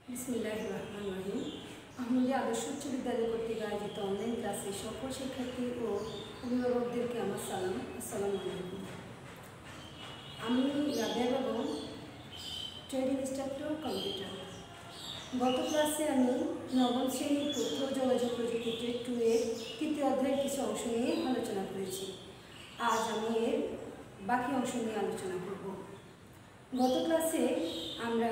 बिस्मिल्लाहिर्रहमानिर्रहीम। আহমদিয়া আদর্শ উচ্চ বিদ্যালয় কর্তৃক আয়োজিত অনলাইন ক্লাসে সকল শিক্ষার্থী ও অভিভাবকদেরকে আমার সালাম। আসসালামু আলাইকুম। আমি Rabeya Begum, training instructor computer. গত ক্লাসে আমি নবম শ্রেণীর তথ্য যোগাযোগ প্রযুক্তি ট্রেড 2 এর তৃতীয় অধ্যায়ের কিছু অংশ নিয়ে আলোচনা করেছি। আজ আমি এর বাকি অংশ নিয়ে আলোচনা করব। গত ক্লাসে আমরা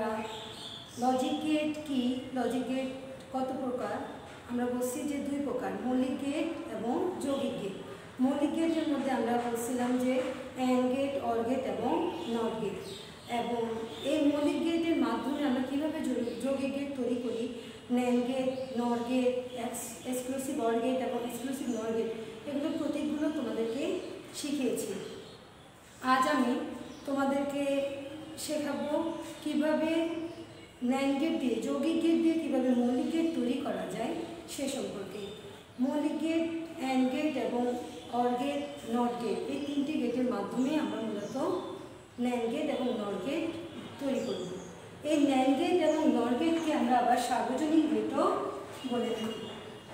লজিক গেট কি, লজিক গেট কত প্রকার, আমরা বলছি যে দুই প্রকার, মৌলিক গেট এবং যৌগিক গেট। মৌলিক গেটের মধ্যে আমরা বলছিলাম যে অ্যান্ড গেট, অর গেট এবং নট গেট। এবং এই মৌলিক গেটের মাধ্যমে আমরা কীভাবে যৌগিক গেট তৈরি করি, nand gate, not gate, exclusive or gate এবং এক্সক্লুসিভ নট গেট, এগুলো প্রতীকগুলো তোমাদেরকে শিখিয়েছি। আজ আমি তোমাদেরকে শেখাবো কীভাবে ন্যান্ড গেট দিয়ে, যৌগিক গেট দিয়ে কীভাবে মৌলিক গেট তৈরি করা যায় সে সম্পর্কে। মৌলিক গেট, অ্যান্ড গেট এবং অর গেট, নট গেট, এই তিনটি গেটের মাধ্যমে আমরা মূলত ন্যান্ড গেট এবং নট গেট তৈরি করব। এই ন্যান্ড গেট এবং নট গেটকে আমরা আবার সার্বজনীন গেটও বলে থাকি।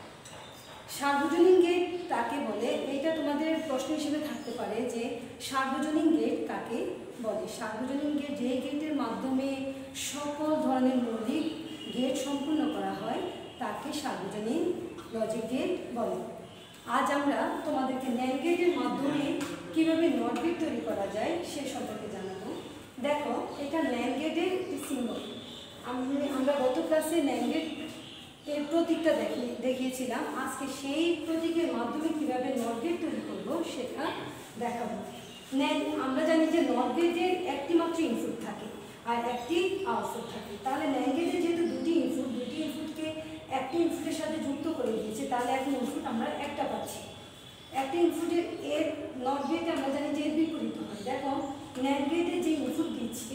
সার্বজনীন গেট কাকে বলে, এটা তোমাদের প্রশ্ন হিসেবে থাকতে পারে যে সার্বজনীন গেট কাকে বলে। সার্বজনীন গেট যে গেটের মাধ্যমে সকল ধরনের মৌলিক গেট সম্পূর্ণ করা হয় তাকে সার্বজনীন লজিক গেট বলে। আজ আমরা তোমাদেরকে ন্যান্ড গেটের মাধ্যমে কীভাবে নট গেট তৈরি করা যায় সে সম্পর্কে জানাবো। দেখো, এটা ন্যান্ড গেটের সিম্বল। আমরা গত ক্লাসে ন্যান্ড গেট এর প্রতীকটা দেখিয়েছিলাম। আজকে সেই প্রতীকের মাধ্যমে কীভাবে নট গেট তৈরি করবো সেটা দেখাবো। আমরা জানি যে নট গেটের একটি মাত্র ইনপুট থাকে আর একটি আউটপুট থাকে। তাহলে ন্যান্ড গেটের যেহেতু দুটি ইনপুটকে একটি ইনপুটের সাথে যুক্ত করে দিয়েছে, তাহলে এখন ইনপুট আমরা একটা পাচ্ছি। একটা ইনপুটের এর নট গেটে আমরা জানি যে এর বিপরীত হয়। দেখো, ন্যান্ড গেটে যে ইনপুট দিচ্ছি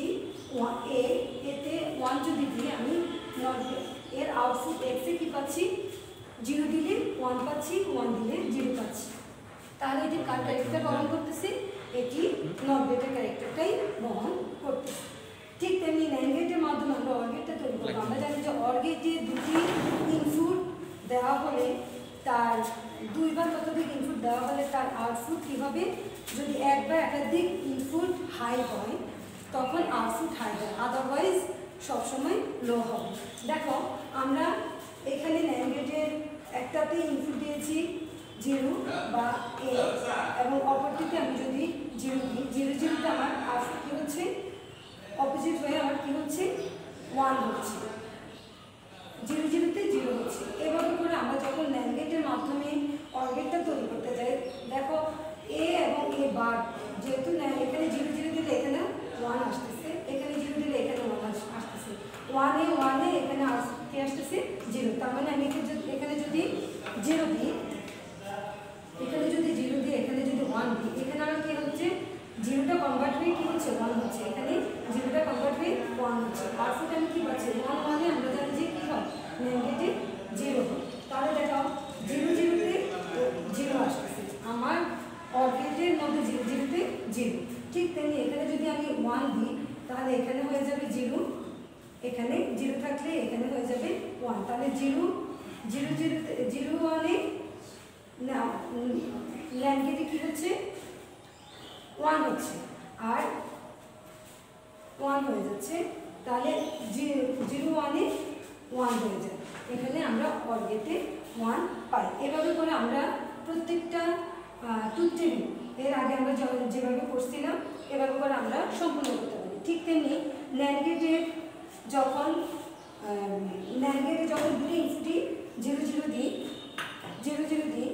এতে 1 যদি দিই আমি নট গেট, এর আউটপুট এক্সে কী পাচ্ছি, 0 দিলে 1 পাচ্ছি, 1 দিলে 0 পাচ্ছি। তাহলে এটি কার ক্যারেক্টার বহন করতেছে, এটি নট গেটের ক্যারেক্টারটাই বহন করতেছে। ঠিক তেমনি ন্যান্ড গেটের মাধ্যমে আমরা অর গেটটা তৈরি করবো। আমরা জানি যে অর গেটে দুটি ইনপুট দেওয়া হলে তার দুইবার ততোধিক ইনপুট দেওয়া হলে তার আউটপুট কী হবে, যদি এক বা একাধিক ইনপুট হাই হয় তখন আউটপুট হাই হয়, আদারওয়াইজ সবসময় লো হবে। দেখো, আমরা এখানে ন্যান্ড গেটের একটাতে ইনপুট দিয়েছি 0 বা a এবং অপরটিতে আমি যদি 0 দিই, 0 আমার আউটপুট কী হচ্ছে, অপোজিট হয়ে আমার কী হচ্ছে, 1 হচ্ছে, 0 তে 0 হচ্ছে। এভাবে করে আমরা যখন ন্যান্ড গেটের মাধ্যমে অর গেটটা তৈরি করতে যাই, দেখো a এবং a বার, যেহেতু এখানে 0 দিলে এখানে 1 আসতেছে, এখানে 0 দিলে এখানে 1 আসতেছে, 1 এ এখানে কি আসতেছে 0। তার মানে আমি এখানে যদি 0 দিই, এখানে যদি 0 দিই, এখানে যদি 1 দিই, এখানে আমার কী হচ্ছে, 0টা কনভার্ট হয়ে কী হচ্ছে, 1 হচ্ছে, এখানে 0টা কনভার্ট হয়ে 1 হচ্ছে। আউটপুট আমি কী পাচ্ছি, 1 এ আমরা জানি যে কী হয়, ন্যান্ড গেটে 0 হয়। তাহলে দেখাও 0 তে 0 আসতেছে, আমার অর গেটের মধ্যে 0 তে 0। ঠিক তেমনি এখানে যদি আমি 1 দিই, তাহলে এখানে হয়ে যাবে 0, এখানে 0 থাকলে এখানে হয়ে যাবে 1। তাহলে 0 1 এ ন্যান্ড গেটে কী হচ্ছে, 1 হচ্ছে আর 1 হয়ে যাচ্ছে। তাহলে 0 1 এ 1 হয়ে যায়, এখানে আমরা অর গেটে 1 পাই। এভাবে করে আমরা প্রত্যেকটা ট্রুথ টেবিল এর আগে আমরা যেভাবে করছিলাম এভাবে করে আমরা সম্পূর্ণ করতে পারি। ঠিক তেমনি ন্যান্ড গেটে যখন দুটি ইনপুটই 0 দিই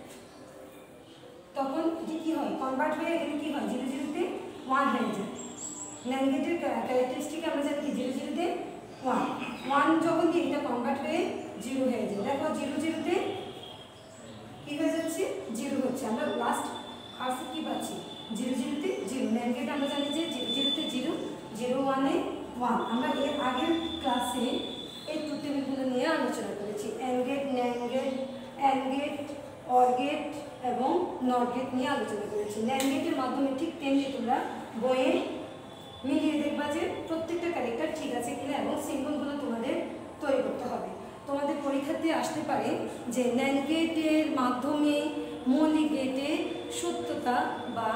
তখন এটি কী হয়, কনভার্ট হয়ে এখানে কী হয়, 0 তে 1 হয়ে যায়। ন্যান্ড গেটের ক্যারেক্টারিস্টিক আমরা জানি কি, 0 তে 1 যখন দিই এটা কনভার্ট হয়ে 0 হয়ে যায়। দেখো 0 তে কী হয়ে যাচ্ছে, 0 হচ্ছে। আমরা লাস্ট আউটপুট কী পাচ্ছি, 0 তে 0। ন্যান্ড গেট আমরা জানি যে 0 তে 0, 1 এ 1। আমরা এর আগের ক্লাসে এই ট্রুথ টেবিলগুলো নিয়ে আলোচনা করেছি, and gate, nand gate, or gate এবং নট গেট নিয়ে আলোচনা করেছি। ন্যান্ড গেটের মাধ্যমে ঠিক তেমনি তোমরা বইয়ে মিলিয়ে দেখবা যে প্রত্যেকটা ক্যারেক্টার ঠিক আছে কিনা এবং সিম্বলগুলো তোমাদের তৈরি করতে হবে। তোমাদের পরীক্ষাতে আসতে পারে যে ন্যান্ড গেটের মাধ্যমে মৌলিক গেটের সত্যতা বা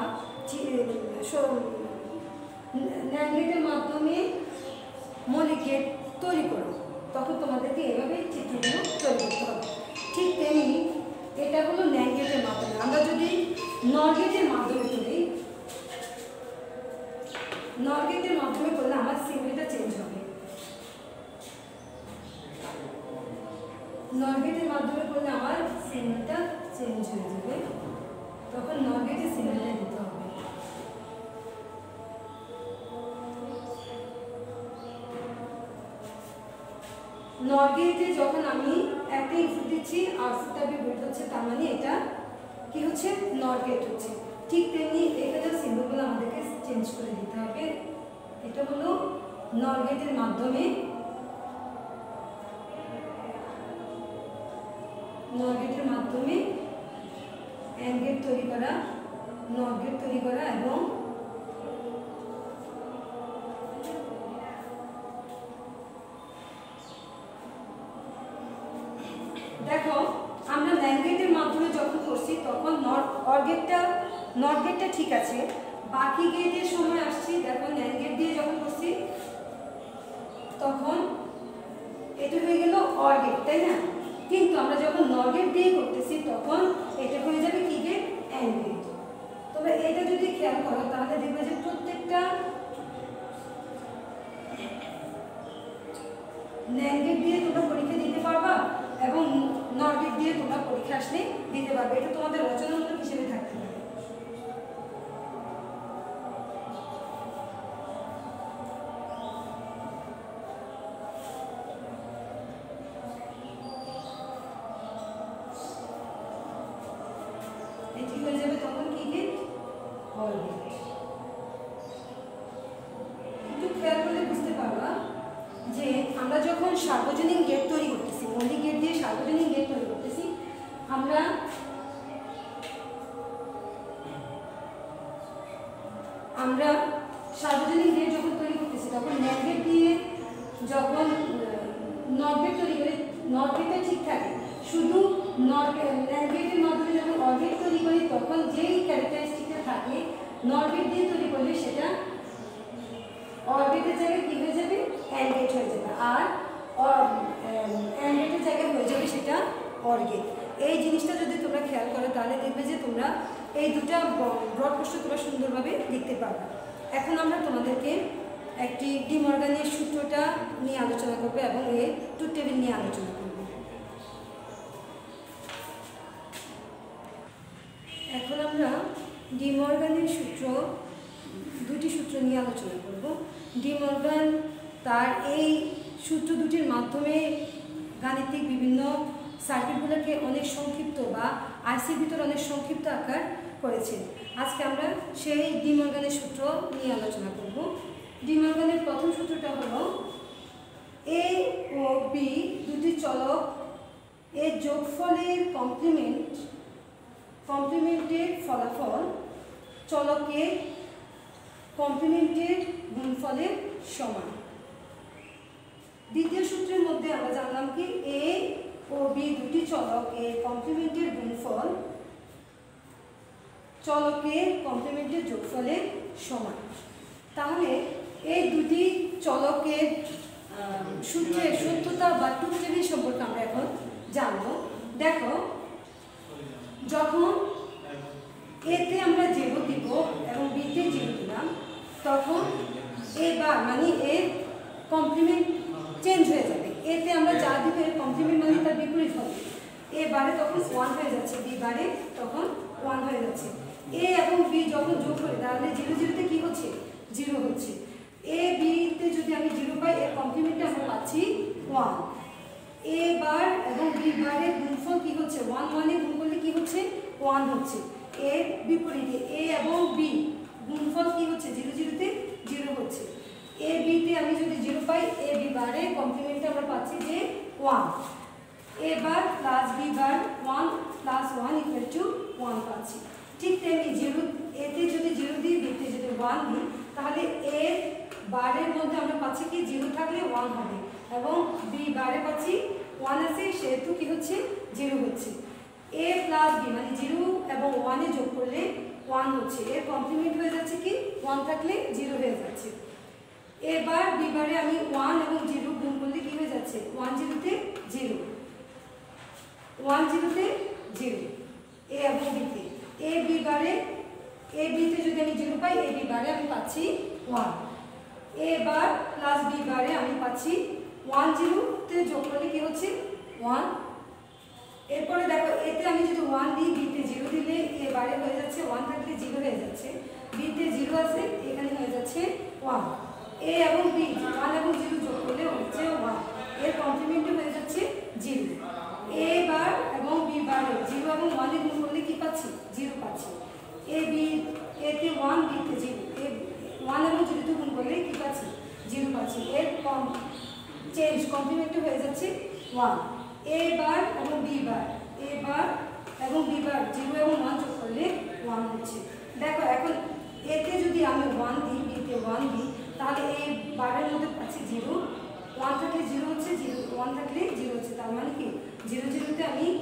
ন্যান্ড গেটের মাধ্যমে মৌলিক গেট তৈরি করো, তখন তোমাদেরকে এভাবে চিত্রগুলো তৈরি করতে হবে। ঠিক তেমনি এটা হলো ন্যান্ড গেটের মাধ্যমে। আমরা যদি নর গেটের মাধ্যমে করি, নর গেটের মাধ্যমে করলে আমার সিম্বলটা চেঞ্জ হবে। নর গেটের মাধ্যমে করলে আমার সিম্বলটা চেঞ্জ হয়ে যাবে, তখন নর গেটের সিম্বলটা দিতে হবে। নর গেটে যখন আমি একটা ইনপুট দিচ্ছি আউটপুটটা বের হচ্ছে, তার মানে এটা কি হচ্ছে, নর গেট হচ্ছে। ঠিক তেমনি এখানে সিম্বলগুলো আমাদেরকে চেঞ্জ করে দিতে হবে। এটা হলো নর গেটের মাধ্যমে অ্যান্ড গেট তৈরি করা, নর গেট তৈরি করা। এবং দেখো আমরা ন্যান্ড গেটের মাধ্যমে যখন করছি তখন নট গেটটা ঠিক আছে, বাকি গেটের সময় আসছি, দেখো ন্যান্ড গেট দিয়ে যখন করছি তখন এটা হয়ে গেল অর গেট, তাই না? কিন্তু আমরা যখন নর গেট দিয়ে করতেছি তখন এটা হয়ে যাবে কি গেট, অ্যান্ড গেট। তবে এটা যদি খেয়াল করো তাহলে দেখবে যে প্রত্যেকটা ন্যান্ড গেট দিয়ে তোমরা পরীক্ষা দিতে পারবা এবং নর গেট দিয়ে তোমরা পরীক্ষা আসলে দিতে পারবে। এটা তোমাদের রচনামূলক হিসেবে থাকতে পারে। এটি হয়ে যাবে তখন কি গেট, অর গেট। একটু খেয়াল করলে বুঝতে পারবা যে আমরা যখন সার্বজনীন গেট তৈরি করতেছি, মৌলিক গেট দিয়ে সার্বজনীন গেট তৈরি করতেছি, আমরা সার্বজনীন গেট যখন তৈরি করতেছি তখন ন্যান্ড গেট দিয়ে যখন নট গেট তৈরি করি, নট গেটটা ঠিক থাকে, শুধু ন্যান্ড গেটের মাধ্যমে যখন অর গেট তৈরি করি তখন যেই ক্যারেক্টারিস্টিকটা থাকে নট গেট দিয়ে তৈরি করলে সেটা অর গেটের জায়গায় কি হয়ে যাবে, অ্যান্ড গেট হয়ে যাবে। আর অ্যান্ড গেটের জায়গায় হয়ে যাবে সেটা অর গেট। এই জিনিসটা যদি তোমরা খেয়াল করো তাহলে দেখবে যে তোমরা এই দুটা ব্রড প্রশ্ন তোমরা সুন্দরভাবে লিখতে পারবে। এখন আমরা তোমাদেরকে একটি ডি মর্গানের সূত্রটা নিয়ে আলোচনা করবো এবং এর ট্রুথ টেবিল নিয়ে আলোচনা করব। এখন আমরা ডি মর্গানের দুটি সূত্র নিয়ে আলোচনা করব। ডি মর্গান তার এই সূত্র দুটির মাধ্যমে গাণিতিক বিভিন্ন সার্কিটগুলোকে অনেক সংক্ষিপ্ত বা আইসির ভিতরে অনেক সংক্ষিপ্ত আকার করেছে। আজকে আমরা সেই ডি মর্গানের সূত্র নিয়ে আলোচনা করব। ডি মর্গানের প্রথম সূত্রটা হলো এ ও বি দুটি চলক এর যোগফলের কমপ্লিমেন্টের ফলাফল চলকের কমপ্লিমেন্টের গুণফলের সমান। দ্বিতীয় সূত্রের মধ্যে আমরা জানলাম কি এ ও বি দুটি চলক এর কমপ্লিমেন্টের গুণফল চলকের কমপ্লিমেন্টের যোগফলের সমান। তাহলে এই দুটি চলকের সূত্রের সত্যতা বা ট্রুথ টেবিল সম্পর্কে আমরা এখন জানবো। দেখো যখন এতে আমরা 0 দিব এবং বিতে 0 দিলাম তখন এবার মানে এর কমপ্লিমেন্ট চেঞ্জ হয়ে যাবে। এতে আমরা যা দিব এর কমপ্লিমেন্ট মানে তার বিপরীত হবে। এ বারে তখন 1 হয়ে যাচ্ছে, বি বারে তখন 1 হয়ে যাচ্ছে। এ এবং বি যখন যোগ করি তাহলে 0 0তে কি হচ্ছে, 0 হচ্ছে। এ বিতে যদি আমি 0 পাই এর কমপ্লিমেন্টে আমরা পাচ্ছি 1। এ বার এবং বি বারের গুণফল কি হচ্ছে, 1 1 এ গুণ করলে কি হচ্ছে, 1 হচ্ছে। এর বিপরীতে এ এবং বি গুণফল কি হচ্ছে, 0 0তে 0 হচ্ছে। এ বিতে আমি যদি 0 পাই এ বি বারের কমপ্লিমেন্টে আমরা পাচ্ছি যে 1। A bar plus B bar 1 plus 1 equal to 1 পাচ্ছি। ঠিক তেমনি 0 এতে যদি 0 দিই বিতে যদি 1 দিই তাহলে এর বারের মধ্যে আমরা পাচ্ছি কি 0 থাকলে 1 হবে এবং বি বারে পাচ্ছি 1 আছে, সেহেতু কি হচ্ছে 0 হচ্ছে। a প্লাস বি মানে 0 এবং 1 এ যোগ করলে 1 হচ্ছে, এর কমপ্লিমেন্ট হয়ে যাচ্ছে কি 1 থাকলে 0 হয়ে যাচ্ছে। এবার বি বারে আমি 1 এবং 0 গুণ করলে কি হয়ে যাচ্ছে 1 0 তে 0, 1 0 তে 0 a এবং b তে। a b বারে a b তে যদি আমি 0 পাই, a b বারে আমি পাচ্ছি 1, a বার প্লাস b বারে আমি পাচ্ছি 1 0 তে যোগ করলে কি হচ্ছে 1। এরপরে দেখো এতে আমি যদি 1 দিই, b তে 0 দিলে a বারে হয়ে যাচ্ছে 1 থাকলে 0 হয়ে যাচ্ছে, b তে 0 আছে এখানে হয়ে যাচ্ছে 1, a এবং b 1 এবং 0 যোগ করলে হচ্ছে 1, এর কমপ্লিমেন্ট হয়ে যাচ্ছে 0। a বার এবং b বারে 0 এবং 1 এর গুণ করলে কি পাচ্ছি 0 পাচ্ছি, a b a তে 1 b তে 0, a 1 এবং 0 তে গুণ করলে কি পাচ্ছি 0 পাচ্ছি, এর চেঞ্জ কমপ্লিমেন্ট হয়ে যাচ্ছে 1। a বার এবং b বার, a বার এবং b বার 0 এবং 1 যোগ করলে 1 হচ্ছে। দেখো এখন a তে যদি আমি 1 দিই, b তে 1 দিই, তাহলে a বারের মধ্যে পাচ্ছি 0, 1 থাকলে 0 হচ্ছে, 1 থাকলে 0 হচ্ছে, তার মানে কি 0 0 তে আমি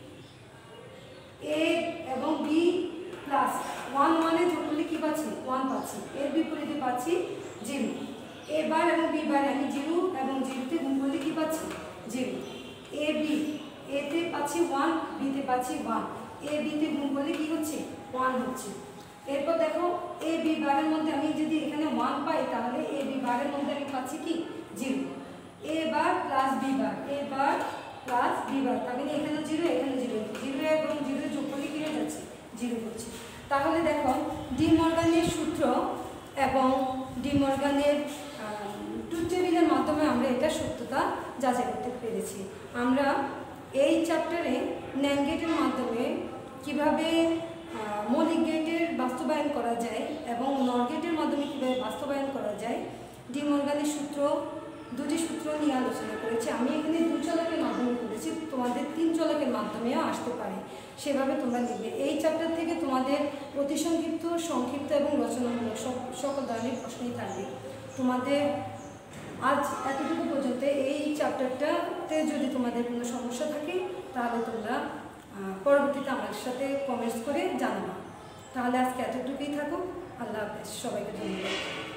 a এবং b প্লাস 1 1 এ যোগ করলে কি পাচ্ছি 1 পাচ্ছি, এর বিপরীতে পাচ্ছি 0। a বার এবং b বারে আমি 0 এবং 0 তে গুণ করলে কি পাচ্ছি 0। a b a তে পাচ্ছি 1, b তে পাচ্ছি 1, a b তে গুণ করলে কি হচ্ছে 1 হচ্ছে। এরপর দেখো a b বারের মধ্যে আমি যদি এখানে 1 পাই, তাহলে a b বারের মধ্যে আমি পাচ্ছি কি 0, a bar plus b bar, a bar plus b bar, তাহলে এখানে 0 এখানে 0, 0 এবং 0 যোগ করলে কি হয়ে যাচ্ছে 0 হচ্ছে। তাহলে দেখো ডি মর্গানের সূত্র এবং ডি মর্গানের ট্রুথ টেবিলের মাধ্যমে আমরা এটা সত্যতা যাচাই করতে পেরেছি। আমরা এই চ্যাপ্টারে ন্যান্ড গেটের মাধ্যমে কিভাবে মৌলিক গেটের বাস্তবায়ন করা যায় এবং নর গেটের মাধ্যমে কীভাবে বাস্তবায়ন করা যায়, ডি মর্গানের সূত্র, দুটি সূত্র নিয়ে আলোচনা করেছি। আমি এখানে 2 চলকের মাধ্যমে করেছি, তোমাদের 3 চলকের মাধ্যমেও আসতে পারে, সেভাবে তোমরা লিখবে। এই চ্যাপ্টার থেকে তোমাদের অতি সংক্ষিপ্ত, সংক্ষিপ্ত এবং রচনামূলক সকল ধরনের প্রশ্নই থাকবে। তোমাদের আজ এতটুকু পর্যন্ত এই চ্যাপ্টারটাতে যদি তোমাদের কোনো সমস্যা থাকে, তাহলে তোমরা পরবর্তীতে আমার সাথে কমেন্টস করে জানাবা। তাহলে আজকে এতটুকুই থাকুক। আল্লাহ হাফেজ, সবাইকে ধন্যবাদ।